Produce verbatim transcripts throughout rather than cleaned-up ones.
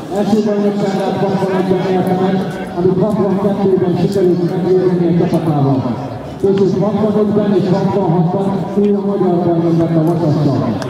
Első bajnokságát hatvanegyben nyerte meg, amit hatvankettőben sikerült megvédeni a csapatával. Később hatvanötben és hatvanhatban újra magyar bajnok lett a Vasassal.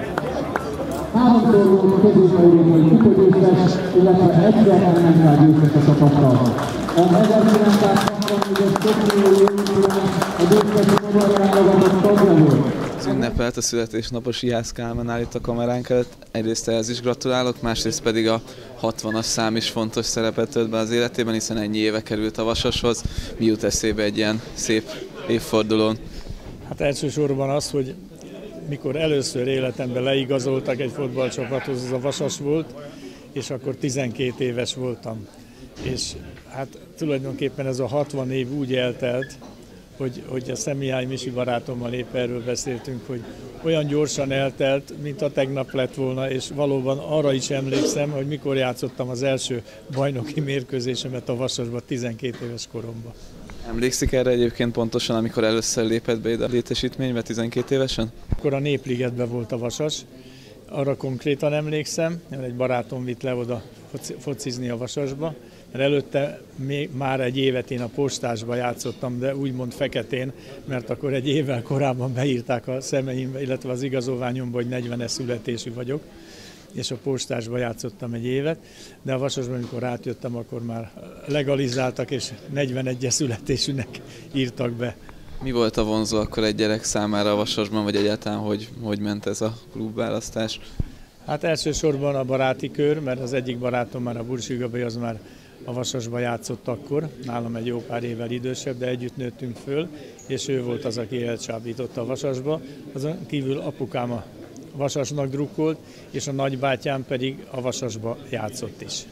Háromszor volt közép-európai kupagyőztes, illetve egyszer emlentrágyőztes a csapattal. Az ezerkilencszázhatvannégyes Tokiói olimpián a győztesi magyar válogatott tagja volt. Az ünnepelt a születésnapos Juhász Kálmán áll itt a kameránk előtt. Egyrészt ehhez is gratulálok, másrészt pedig a hatvanas szám is fontos szerepet tölt be az életében, hiszen ennyi éve került a Vasashoz. Mi jut eszébe egy ilyen szép évfordulón? Hát elsősorban az, hogy mikor először életemben leigazoltak egy futballcsapathoz, az a Vasas volt, és akkor tizenkét éves voltam. És hát tulajdonképpen ez a hatvan év úgy eltelt, hogy, hogy a Szemihály Misi barátommal épp erről beszéltünk, hogy olyan gyorsan eltelt, mint a tegnap lett volna, és valóban arra is emlékszem, hogy mikor játszottam az első bajnoki mérkőzésemet a Vasasban tizenkét éves koromban. Emlékszik erre egyébként pontosan, amikor először lépett be ide a létesítménybe tizenkét évesen? Akkor a Népligetben volt a Vasas, arra konkrétan emlékszem, mert egy barátom vitt le oda focizni a Vasasba, mert előtte még már egy évet én a Postásba játszottam, de úgymond feketén, mert akkor egy évvel korábban beírták a szemeimbe, illetve az igazolványomba, hogy negyvenes születésű vagyok, és a Postásba játszottam egy évet, de a Vasasban, amikor átjöttem, akkor már legalizáltak, és negyvenegyes születésűnek írtak be. Mi volt a vonzó akkor egy gyerek számára a Vasasban, vagy egyáltalán hogy, hogy ment ez a klubválasztás? Hát elsősorban a baráti kör, mert az egyik barátom már a Bursi Gabi, az már a Vasasba játszott akkor, nálam egy jó pár évvel idősebb, de együtt nőttünk föl, és ő volt az, aki elcsábította a Vasasba. Azon kívül apukám a Vasasnak drukkolt, és a nagybátyám pedig a Vasasba játszott is.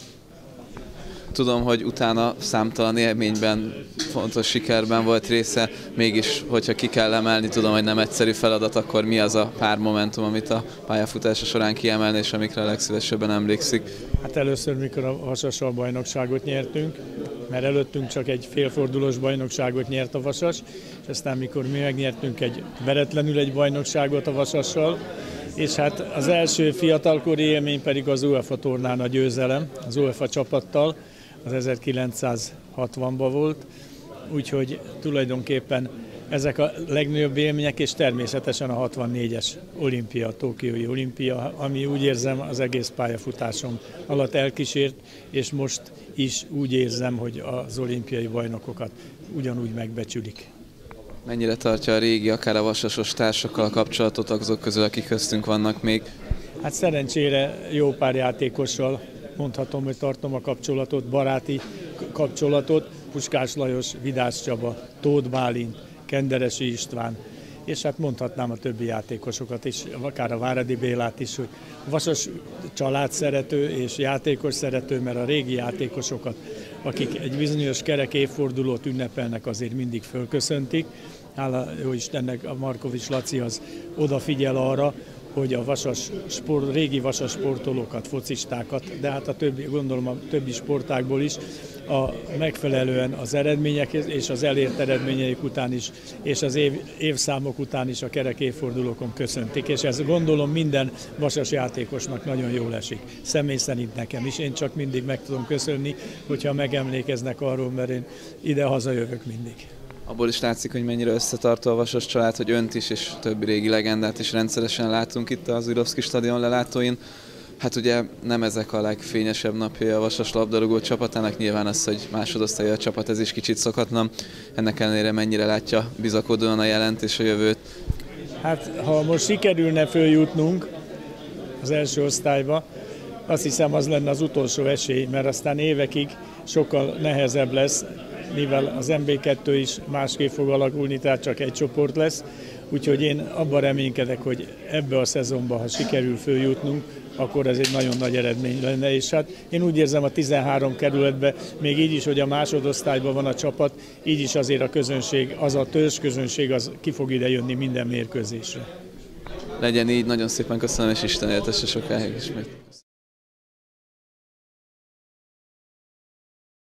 Tudom, hogy utána számtalan élményben, fontos sikerben volt része, mégis, hogyha ki kell emelni, tudom, hogy nem egyszerű feladat, akkor mi az a pár momentum, amit a pályafutása során kiemelni, és amikre a legszívesebben emlékszik? Hát először, mikor a Vasassal bajnokságot nyertünk, mert előttünk csak egy félfordulós bajnokságot nyert a Vasas, és aztán mikor mi megnyertünk egy veretlenül egy bajnokságot a Vasassal, és hát az első fiatalkori élmény pedig az UEFA tornán a győzelem, az UEFA csapattal, az ezerkilencszázhatvanban volt, úgyhogy tulajdonképpen ezek a legnagyobb élmények, és természetesen a hatvannégyes olimpia, a tokiói olimpia, ami úgy érzem az egész pályafutásom alatt elkísért, és most is úgy érzem, hogy az olimpiai bajnokokat ugyanúgy megbecsülik. Mennyire tartja a régi, akár a vasasos társakkal a kapcsolatot azok közül, akik köztünk vannak még? Hát szerencsére jó pár játékossal mondhatom, hogy tartom a kapcsolatot, baráti kapcsolatot, Puskás Lajos, Vidász Csaba, Tóth Bálint, Kenderesi István, és hát mondhatnám a többi játékosokat is, akár a Váradi Bélát is, hogy Vasas család szerető és játékos szerető, mert a régi játékosokat, akik egy bizonyos kerek évfordulót ünnepelnek, azért mindig fölköszöntik. Hála jó Istennek, a Markovics Laci az odafigyel arra, hogy a vasas sport, régi vasas sportolókat, focistákat, de hát a többi, gondolom a többi sportágból is, a megfelelően az eredmények és az elért eredményeik után is, és az év, évszámok után is a kerek évfordulókon köszöntik, és ez gondolom minden vasas játékosnak nagyon jól esik. Személy szerint nekem is, én csak mindig meg tudom köszönni, hogyha megemlékeznek arról, mert én ide-haza jövök mindig. Abból is látszik, hogy mennyire összetartó a Vasas család, hogy önt is és többi régi legendát is rendszeresen látunk itt az Ujrovszki stadion lelátóin. Hát ugye nem ezek a legfényesebb napjai a Vasas labdarúgó csapatának, nyilván az, hogy másodosztályú a csapat, ez is kicsit szokatlan. Ennek ellenére mennyire látja bizakodóan a jelent és a jövőt? Hát ha most sikerülne följutnunk az első osztályba, azt hiszem az lenne az utolsó esély, mert aztán évekig sokkal nehezebb lesz, mivel az em bé kettő is másképp fog alakulni, tehát csak egy csoport lesz. Úgyhogy én abban reménykedek, hogy ebbe a szezonban, ha sikerül följutnunk, akkor ez egy nagyon nagy eredmény lenne. És hát én úgy érzem, a tizenhárom kerületben, még így is, hogy a másodosztályban van a csapat, így is azért a közönség, az a törzs közönség, az ki fog ide jönni minden mérkőzésre. Legyen így, nagyon szépen köszönöm, és Isten éltesse sokáig ismét.